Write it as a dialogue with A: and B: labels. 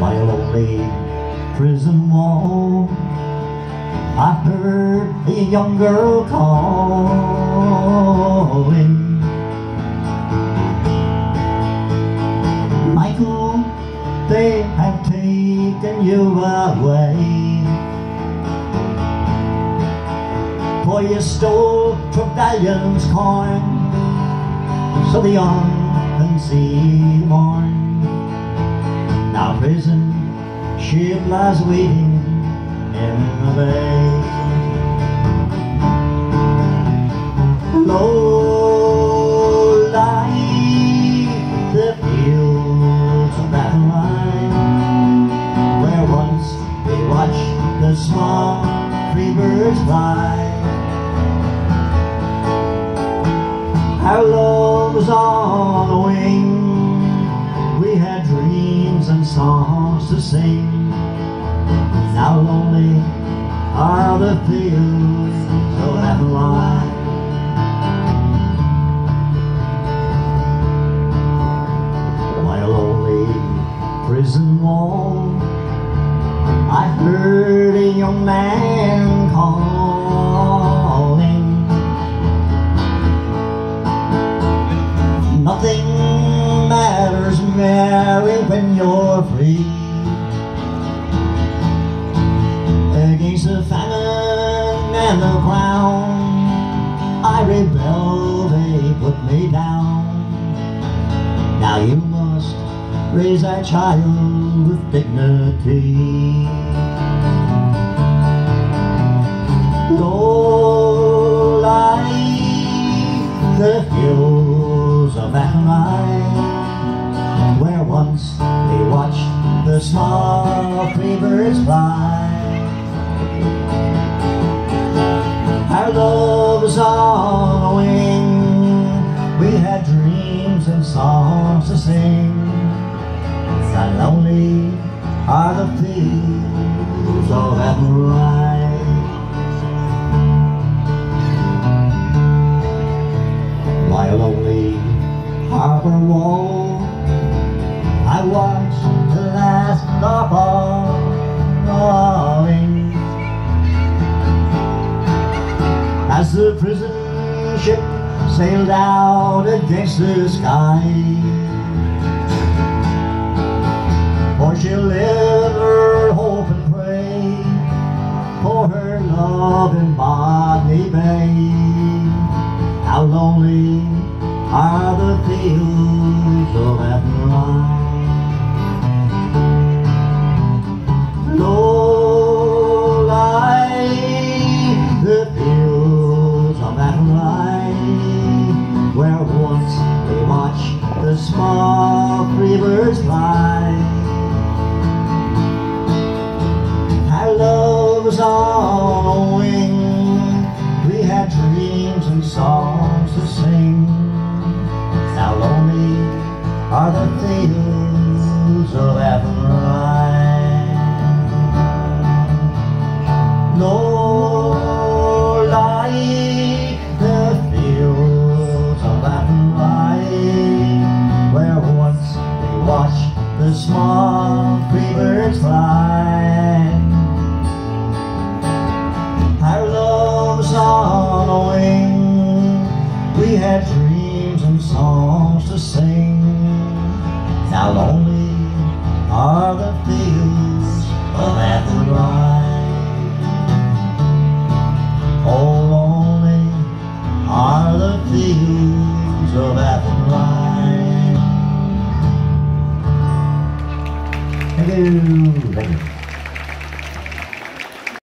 A: by a lonely prison wall, I heard a young girl calling, Michael, they have taken you away, for you stole Trevelyan's coin, so the young can see the morn. Now prison ship lies waiting in the bay. Low lie the fields of Athenry, where once we watched the small free birds fly. Our love was on the wing, we had dreams and songs to sing. Now lonely are the fields of Athenry. By a lonely prison wall, I heard a young man calling, nothing matters, Mary, when you're free. Against the famine and the crown, I rebelled, they put me down. Now you must raise that child with dignity. Low lie the fields of Athenry, where once they watched the small free birds fly. Our love was on a wing, we had dreams and songs to sing. How lonely are the fields of Athenry. By a lonely harbor wall, I watched the last of falling, as the prison ship sailed out against the sky. For she'll live, hope and pray for her love in Botany Bay. How lonely are the fields of Athenry. Low lie the fields of Athenry, where once we watched the small free birds fly. Our love was on a wing, we had dreams and songs to sing. How lonely are the fields of Athenry. Low lie the fields of Athenry, where once we watched the small free birds fly. Our love was on a wing, we had dreams and songs to sing. How lonely are the fields of Athenry. Oh, lonely are the fields of Athenry. Thank you.